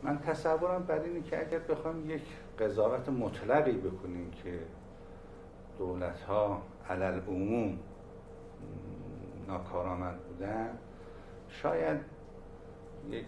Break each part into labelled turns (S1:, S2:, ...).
S1: من تصورم بر اینه که اگر بخوایم یک قضاوت مطلقی بکنیم که دولت‌ها علل عموم ناکارآمد بودن، شاید یک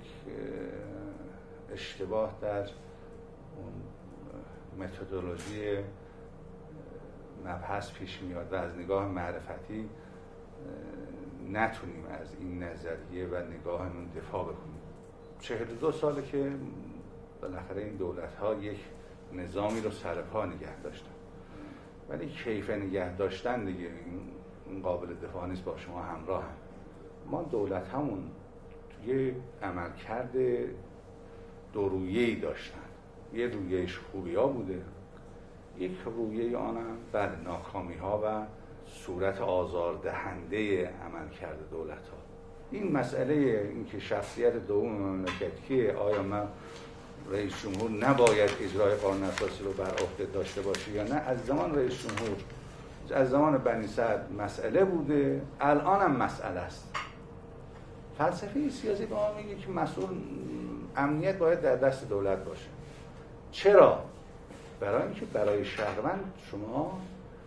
S1: اشتباه در اون متدولوژی مبحث پیش میاد و از نگاه معرفتی نتونیم از این نظریه و نگاهمون دفاع بکنیم. 42 ساله که بالاخره این دولت‌ها یک نظامی رو سر پا نگه داشتن، ولی کیف نگه داشتن دیگه این قابل دفاع نیست. با شما همراه هم ما دولت همون توی عملکرد دو رویه‌ای داشتن. یه رویهش خوبی‌ها بوده، یک رویه آنم بله ناکامی‌ها و صورت آزاردهنده عملکرد دولت‌ها. این مسئله اینکه شخصیت دوم مملکتی آیا من رئیس جمهور نباید اجرای قانون اساسی رو بر عهده داشته باشه یا نه، از زمان رئیس جمهور، از زمان بنی سعد مسئله بوده، الان هم مسئله است. فلسفه سیاسی به ما میگه که مسئول امنیت باید در دست دولت باشه. چرا؟ برای اینکه برای شهروند شما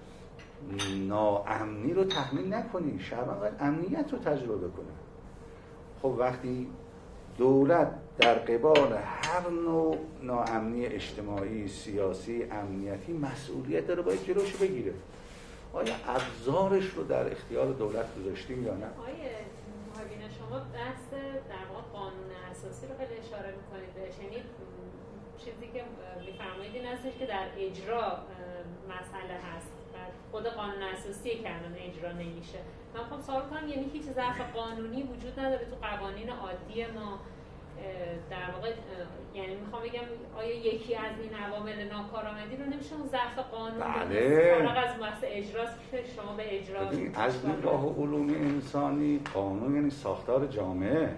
S1: ناامنی رو تحمیل نکنی، شهروند باید امنیت رو تجربه کنه. خب وقتی دولت در قبال هر نوع ناامنی اجتماعی، سیاسی، امنیتی مسئولیت داره، باید جلوش بگیره. آیا ابزارش رو در اختیار دولت گذاشتیم یا نه؟
S2: آیه محبین شما بحث در واقع قانون اساسی رو خیلی اشاره میکنید بهش، یعنی چیزی که میفرمایید این هستش که در اجرا مسئله هست و خود قانون اساسی که الان اجرا نمیشه. من میخوام سوال کنم یعنی هیچ ضعف قانونی وجود نداره تو قوانین عادی ما؟ در واقع یعنی میخوام بگم آیا یکی از این عوامل ناکارآمدی رو نمیشه اون ضعف قانونی فارغ از بحث اجراست که شما به اجرا
S1: از نگاه علوم انسانی قانون یعنی ساختار جامعه.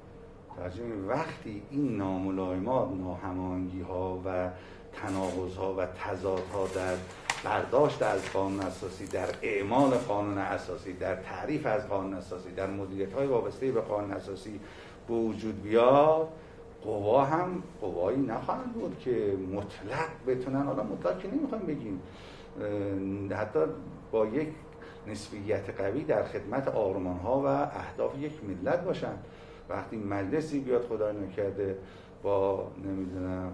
S1: وقتی این ناملایمات، ناهماهنگی‌ها و تناقض‌ها و تضادها در برداشت از قانون اساسی، در اعمال قانون اساسی، در تعریف از قانون اساسی، در مدیریت‌های وابسته به قانون اساسی به وجود بیاد، قوا هم قوایی نخواهند بود که مطلق بتونن، حالا مطلق که نمیخوایم بگیم، حتی با یک نسبیت قوی در خدمت آرمان‌ها و اهداف یک ملت باشن. وقتی مجلسی بیاد خدای نکرده با نمیدونم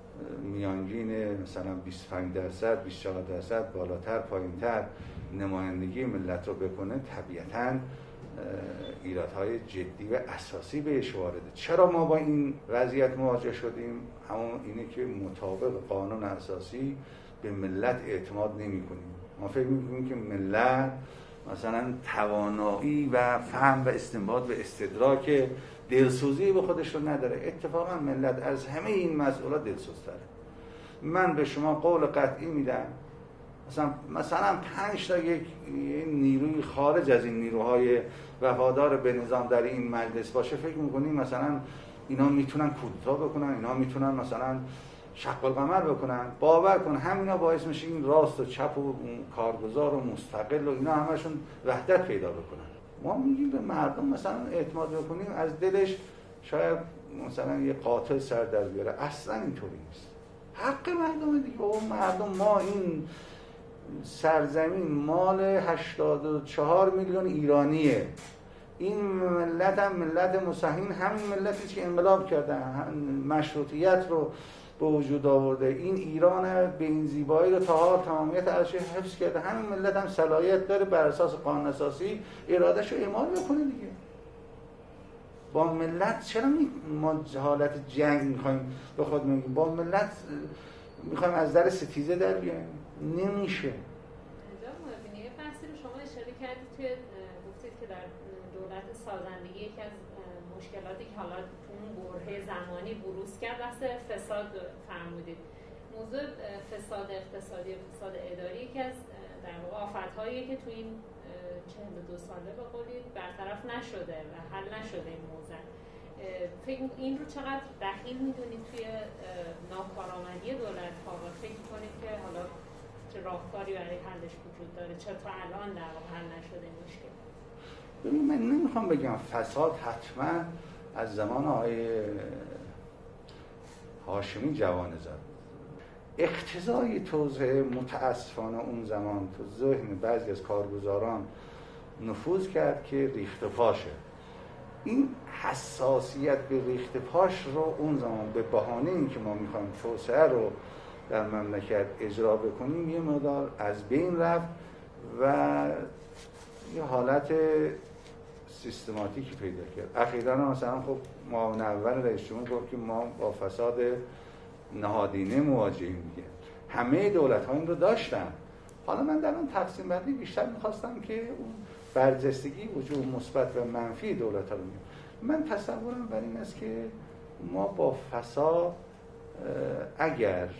S1: میانگین مثلا 25%، 24% بالاتر پایینتر نمایندگی ملت رو بکنه، طبیعتاً ایرادهای جدی و اساسی بهش وارده. چرا ما با این وضعیت مواجه شدیم؟ همون اینه که مطابق قانون اساسی به ملت اعتماد نمی کنیم. ما فکر میکنیم که ملت مثلا توانایی و فهم و استنباط و استدراک دلسوزی به خودش رو نداره. اتفاقا ملت از همه این مسئولات دلسوزتره. من به شما قول قطعی میدم مثلا 5 تا یک نیروی خارج از این نیروهای وفادار به نظام در این مجلس باشه، فکر میکنیم مثلا اینا میتونن کودتا بکنن، اینا میتونن مثلا شق القمر بکنن. باور کن همینا باعث میشه این راست و چپ و کارگزار و مستقل و اینا همشون وحدت پیدا بکنن. ما میگیم به مردم مثلا اعتماد بکنیم، از دلش شاید مثلا یه قاتل سر در بیاره. اصلا اینطوری نیست. حق مردم دیگه. بابا مردم، ما این سرزمین مال 84 میلیون ایرانیه. این ملت هم ملت مسیحین، همین ملتی که انقلاب کردن، مشروطیت رو به وجود آورده، این ایران به این زیبایی رو تا تمامیت ارزش حفظ کرده. همین ملت هم صلاحیت داره بر اساس قانون اساسی ارادهش رو اعمال بکنه دیگه. با ملت چرا ما حالت جنگ میخوایم به خود میگیم؟ با ملت میخوایم از در ستیزه در بیایم؟ نمیشه.
S2: یه بحثی رو شما اشاره کردید توی گفتید که در دولت سازندگی یکی از مشکلاتی که حالا تو اون برهه زمانی بروز کرد بحث فساد فرمودید. موضوع فساد اقتصادی و فساد اداری یکی از در واقع آفت‌هایی که تو این 42 ساله به قولی برطرف نشده و حل نشده این موضوع. این رو چقدر دخیل میدونید توی ناکارآمدی دولت‌ها و فکر کنید که حالا چه راهکاری برای حلش وجود داره؟ چرا تا الان در واقع حل نشده این مشکل؟
S1: ببین من نمیخوام بگم فساد حتما از زمان آقای هاشمی جوانه زاد. اقتضای توسعه متاسفانه اون زمان تو ذهن بعضی از کارگزاران نفوذ کرد که ریخت پاشه. این حساسیت به ریخت پاش رو اون زمان به بهانه این که ما میخوایم توسعه رو در مملکت اجرا بکنیم یه مقدار از بین رفت و یه حالت سیستماتیکی پیدا کرد. اخیراً مثلا خب معاون اول رئیس جمهور گفت که ما با فساد نهادینه مواجهیم دیگه. همه دولت‌ها این رو داشتن. حالا من در اون تقسیم بندی بیشتر می‌خواستم که اون برجستگی وجوه مثبت و منفی دولت‌ها رو می‌بینم. من تصورم بر این است که ما با فساد اگر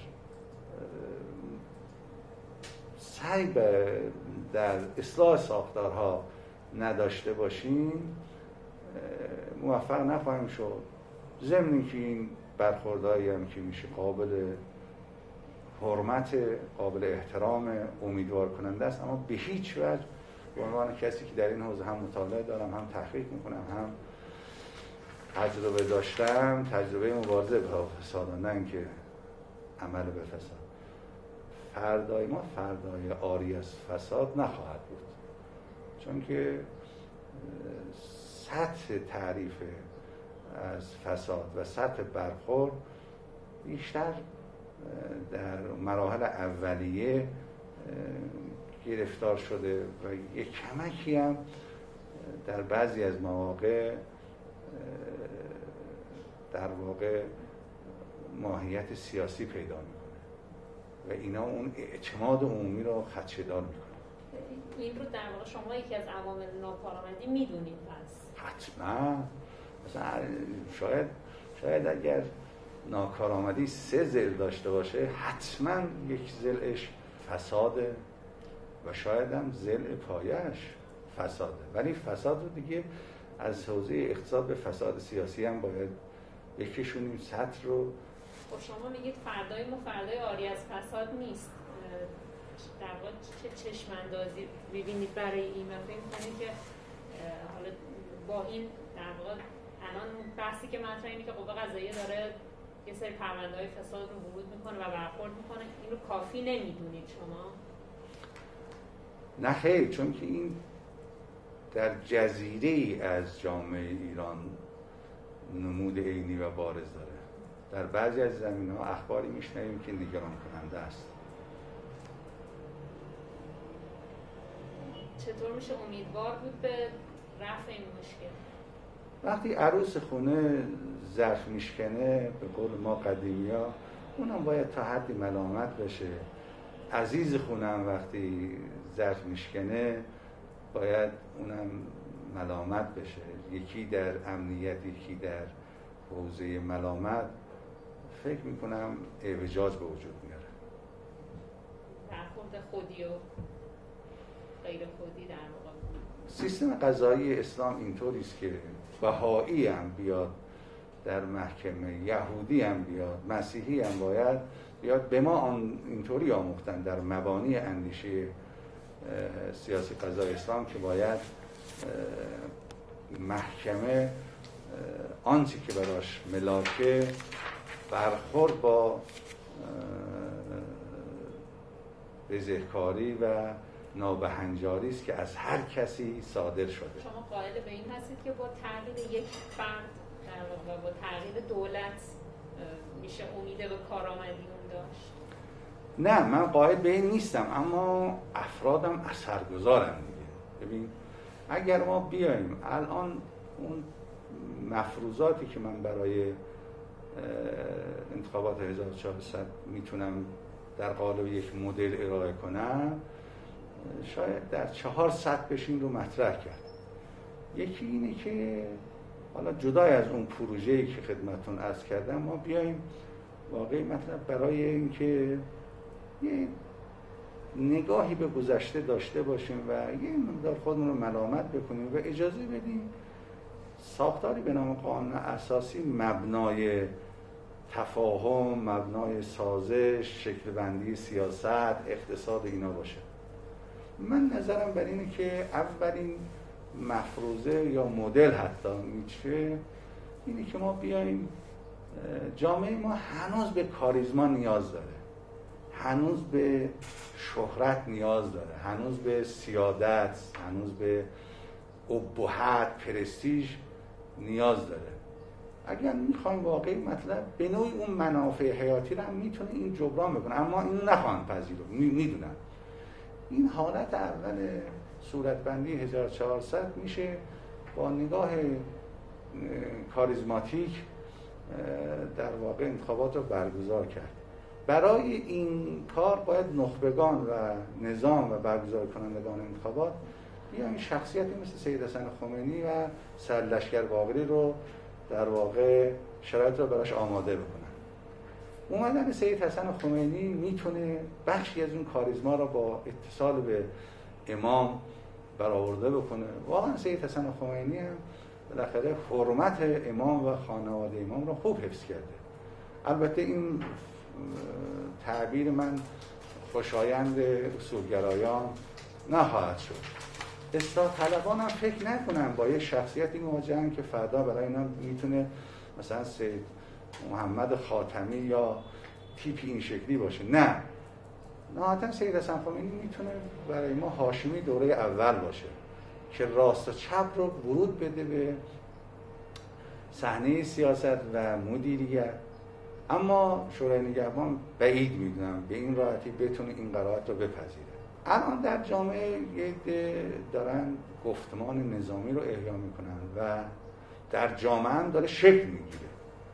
S1: سعی در اصلاح ساختارها نداشته باشیم موفق نخواهیم شد. ضمن که این برخوردهایی هم که میشه قابل حرمت، قابل احترام، امیدوار کننده است، اما به هیچ وجه به عنوان کسی که در این حوزه هم مطالعه دارم، هم تحقیق میکنم، هم تجربه داشتم، تجربه مبارزه با فساد، نه اینکه عمل به فساد، فردای ما فردای عاری از فساد نخواهد بود، چون که سطح تعریف از فساد و سطح برخورد بیشتر در مراحل اولیه گرفتار شده و یک کمکی هم در بعضی از مواقع در واقع ماهیت سیاسی پیدا میکنه و اینا اون اعتماد عمومی رو خدشه‌دار میکنه.
S2: این رو در واقع شما یکی از عوامل ناکارآمدی میدونید پس؟
S1: حتما. مثلا شاید اگر ناکارآمدی 3 ضلع داشته باشه حتما یک ضلعش فساده و شاید هم ضلع پایش فساده، ولی فساد رو دیگه از حوزه اقتصاد به فساد سیاسی هم باید بکشونیم سطح رو.
S2: خب شما میگید فردای ما فردای عاری از فساد نیست، در واقع چه چشم‌اندازی می‌بینید برای این؟ من فکر می‌کنید که حالا با این در واقع الان بحثی که مطرحه اینه که قوه قضاییه داره یه سری پرونده‌های فساد رو ورود میکنه و برخورد میکنه، این رو کافی نمیدونید شما؟
S1: نه خیر، چون که این در جزیره‌ای از جامعه ایران نمود عینی و بارز داره. در بعضی از زمینه‌ها اخباری میشنویم که نگران کننده است.
S2: چطور میشه امیدوار بود به رفع این مشکل؟
S1: وقتی عروس خونه ظرف میشکنه، به قول ما قدیمی‌ها، اونم باید تا حدی ملامت بشه. عزیز خونم وقتی ظرف میشکنه باید اونم ملامت بشه. یکی در امنیت، یکی در حوزه ملامت، فکر میکنم اعوجاج به وجود میاره.
S2: برخورد خودی و غیر خودی در واقع.
S1: سیستم قضایی اسلام اینطوری است که بهایی هم بیاد در محکمه، یهودی هم بیاد، مسیحی هم باید بیاد. به ما اینطوری آموختن در مبانی اندیشه سیاسی قضای اسلام که باید محکمه آنچه که براش ملاکه برخورد با بزهکاری و نابهنجاری است که از هر کسی صادر شده.
S2: شما قائل به این هستید که با تغییر یک فرد در واقع با تغییر دولت میشه امید به کارآمدی اون داشت؟
S1: نه، من قائل به این نیستم، اما افرادم اثرگذارن دیگه. ببین اگر ما بیاییم الان اون مفروضاتی که من برای انتخابات 1400 میتونم در قالب یک مدل ارائه کنم، شاید در 4 سطح بشین رو مطرح کرد. یکی اینه که حالا جدای از اون پروژه‌ای که خدمتتون عرض کردم، ما بیایم واقعی مطلب برای اینکه یه نگاهی به گذشته داشته باشیم و یه مقدار خودمون رو ملامت بکنیم و اجازه بدیم ساختاری به نام قانون اساسی مبنای تفاهم، مبنای سازش، شکل‌بندی سیاست، اقتصاد اینا باشه. من نظرم بر اینه که اولین مفروضه یا مدل حتی میشه اینه که ما بیایم جامعه ما هنوز به کاریزما نیاز داره، هنوز به شهرت نیاز داره، هنوز به سیادت، هنوز به ابهت، پرستیژ نیاز داره. اگر میخوایم واقعی مطلب به نوعی اون منافع حیاتی رو هم میتونه این جبران بکنه، اما این نخواهند پذیرفت. میدونم این حالت اول صورتبندی 1400 میشه با نگاه کاریزماتیک در واقع انتخابات رو برگزار کرد. برای این کار باید نخبگان و نظام و برگزار کنندگان انتخابات بیان شخصیتی مثل سید حسن خمینی و سرلشکر باقری رو در واقع شرایط رو براش آماده بکنن. اومدن سید حسن خمینی میتونه بخشی از اون کاریزما رو با اتصال به امام برآورده بکنه. واقعا سید حسن خمینی هم بالاخره حرمت امام و خانواده امام رو خوب حفظ کرده. البته این تعبیر من خوشایند اصولگرایان نخواهد شد. اصلاح طلبان هم فکر نکنن با یه شخصیتی مواجهن که فردا برای اینا میتونه مثلا سید محمد خاتمی یا تیپی این شکلی باشه. نه، نهایتا سید حسن خمینی میتونه برای ما هاشمی دوره اول باشه که راست و چپ رو ورود بده به صحنه سیاست و مدیریت. اما شورای نگهبان بعید میدونم به این راحتی بتونه این قرائت رو بپذیره. الان در جامعه دارن گفتمان نظامی رو احیا میکنن و در جامعه هم داره شکل میگیره.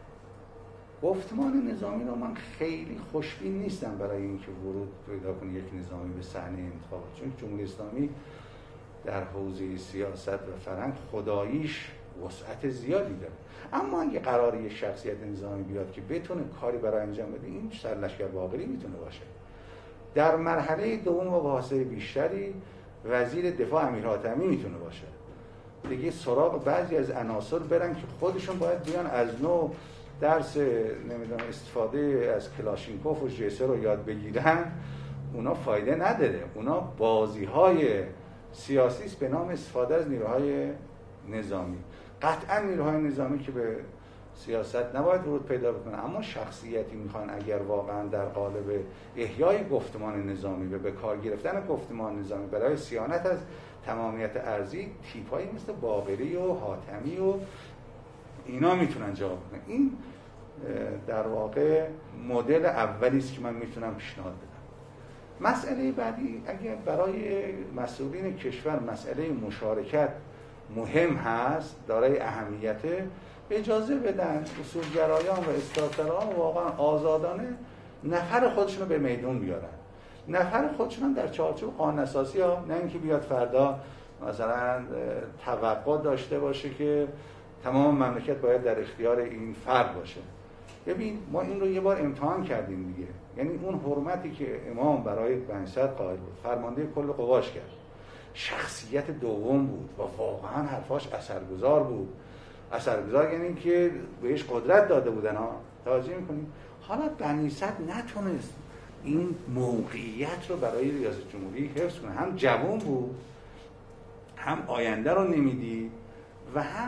S1: گفتمان نظامی رو من خیلی خوشبین نیستم برای اینکه ورود پیدا کنه یک نظامی به صحنه انتخابات، چون جمهوری اسلامی در حوزه سیاست و فرهنگ خداییش وسعت زیادی داره. اما اگه قراره یک شخصیت نظامی بیاد که بتونه کاری برای انجام بده، این سرلشکر باقری میتونه باشه. در مرحله دوم و با حاصل بیشتری وزیر دفاع امیر حاتمی میتونه باشه. دیگه سراغ بعضی از عناصر برن که خودشون باید بیان از نو درس نمیدونم استفاده از کلاشینکوف و جسر رو یاد بگیرن. اونا فایده نداره. اونا بازی‌های سیاسی است به نام استفاده از نیروهای نظامی. قطعا نیروهای نظامی که به سیاست نباید ورود پیدا بکنه، اما شخصیتی میخوان اگر واقعا در قالب احیای گفتمان نظامی و به کار گرفتن گفتمان نظامی برای صیانت از تمامیت ارضی، تیپایی مثل باقری و حاتمی و اینا میتونن جواب بدن. این در واقع مدل اولی است که من میتونم پیشنهاد بدم. مسئله بعدی، اگر برای مسئولین کشور مسئله مشارکت مهم هست، دارای اهمیته، اجازه بدن اصولگرایان و اصلاح‌طلبان واقعا آزادانه نفر خودشون رو به میدون بیارن. نفر خودشون در چارچوب قانون اساسی ها، نه اینکه بیاد فردا مثلا توقع داشته باشه که تمام مملکت باید در اختیار این فرد باشه. ببین ما این رو یه بار امتحان کردیم دیگه. یعنی اون حرمتی که امام برای بعثت قائل بود، فرمانده کل قواش کرد، شخصیت دوم بود و واقعا حرفاش اثرگذار بود. اثرگذار یعنی که بهش قدرت داده بودن ها. توجه میکنیم؟ حالا بنی صدر نتونست این موقعیت رو برای ریاست جمهوری حفظ کنه. هم جوان بود، هم آینده رو نمیدید و هم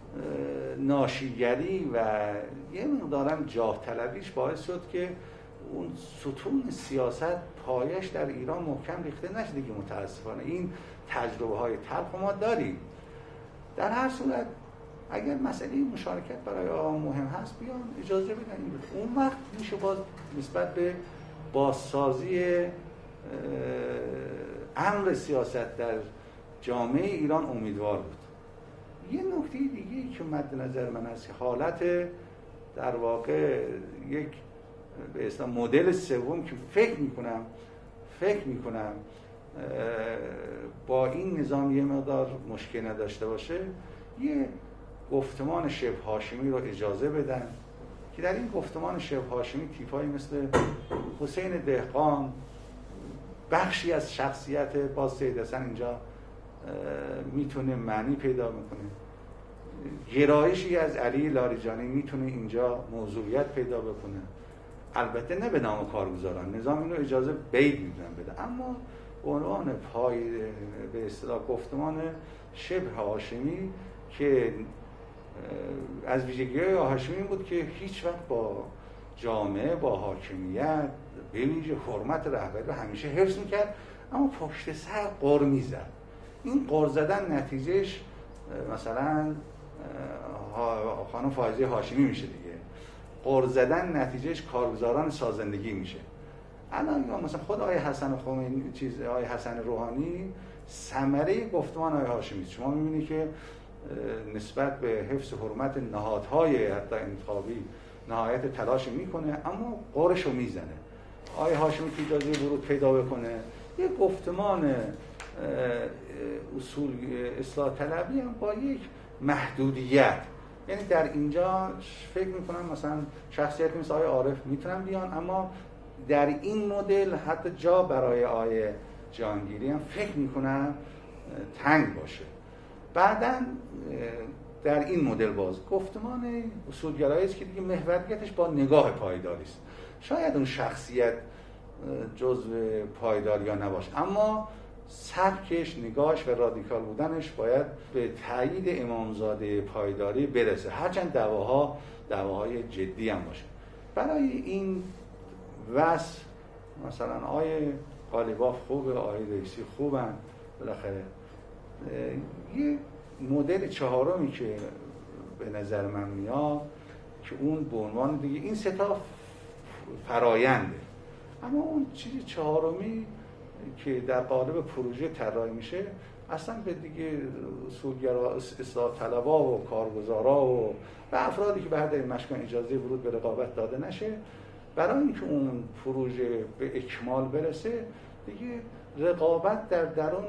S1: ناشیگری و یه مقدارم جاه طلبیش باعث شد که اون ستون سیاست پایش در ایران محکم ریخته نشد دیگه. متاسفانه این تجربه های تلخ ما داریم. در هر صورت اگر مسئله مشارکت برای آقا مهم هست، بیان اجازه بدن. اون وقت میشه باز نسبت به بازسازی امر سیاست در جامعه ایران امیدوار بود. یه نکته دیگه که مد نظر من هست، حالت در واقع یک به اصطلاح مدل سوم که فکر میکنم با این نظام یه مقدار مشکل نداشته باشه، یه گفتمان شبه هاشمی رو اجازه بدن که در این گفتمان شبه هاشمی تیپایی مثل حسین دهقان، بخشی از شخصیت باز سید حسن اینجا میتونه معنی پیدا میکنه، گرایشی از علی لاریجانی میتونه اینجا موضوعیت پیدا بکنه. البته نه به نام کارگزاران، نظام اینو اجازه بید میدونن بده، اما عنوان پای به اصطلاح گفتمان شبه هاشمی که از ویژگی‌های آقای هاشمی این بود که هیچ وقت با جامعه، با حاکمیت به ویژه حرمت رهبری رو همیشه حفظ میکرد، اما پشت سر غر میزد. این غر زدن نتیجهش مثلا خانم فائزه هاشمی میشه دیگه. غر زدن نتیجهش کارگزاران سازندگی میشه. الان مثلا خود آقای حسن خمینی، آقای حسن روحانی ثمره گفتمان آقای هاشمی است. شما میبینید که نسبت به حفظ حرمت نهادهای حتی انتخابی نهایت تلاش میکنه، اما غرشو میزنه. آقای هاشمی که اجازه ورود پیدا بکنه، یه گفتمان اصول اصلاح طلبی هم با یک محدودیت، یعنی در اینجا فکر میکنم مثلا شخصیتی مثل آقای عارف میتونن بیان، اما در این مدل حتی جا برای آقای جهانگیری هم فکر میکنم تنگ باشه. بعداً در این مدل باز گفتمان اصولگرایی است که دیگه محوریتش با نگاه پایداری است. شاید اون شخصیت جزء پایداری یا نباشه، اما سبکش، نگاهش و رادیکال بودنش باید به تایید امامزاده پایداری برسه، هرچند دعواهای جدی هم باشه. برای این وصف مثلا آقای قالیباف خوبه، آقای رئیسی خوبن، بالاخره یه مدل چهارمی که به نظر من میاد که اون به عنوان دیگه این سه تا فراینده، اما اون چیز چهارمی که در قالب پروژه طراحی میشه اصلا به دیگه اصولگرا، اصلاح طلبا و کارگزارا و افرادی که به هر دلیل مشکل اجازه ورود به رقابت داده نشه، برای اینکه اون پروژه به اکمال برسه دیگه رقابت در درون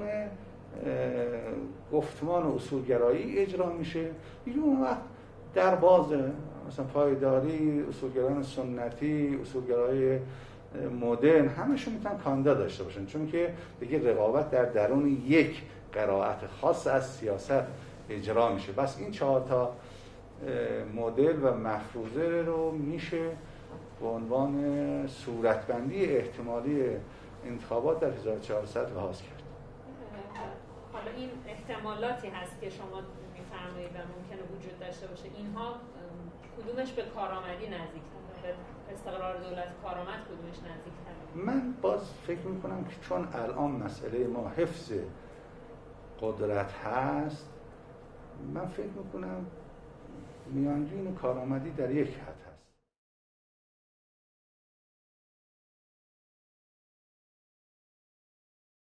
S1: گفتمان و اصولگرایی اجرا میشه. دیگه اون وقت در بازه مثلا پایداری، اصولگرایان سنتی، اصولگرای مدرن همشون میتونن کاندا داشته باشن، چون که دیگه رقابت در درون یک قرائت خاص از سیاست اجرا میشه. بس این 4 تا مدل و مفروضه رو میشه به عنوان صورتبندی احتمالی انتخابات در 1400 لحاظ کرد.
S2: حالا این احتمالاتی هست که شما میفرمایید و ممکنه وجود داشته باشه، اینها کدومش به کارآمدی نزدیک‌تره؟ به استقرار دولت کارآمد کدومش نزدیک‌تره؟
S1: من باز فکر میکنم که چون الان مسئله ما حفظ قدرت هست، من فکر میکنم میانگین کارآمدی در یک حد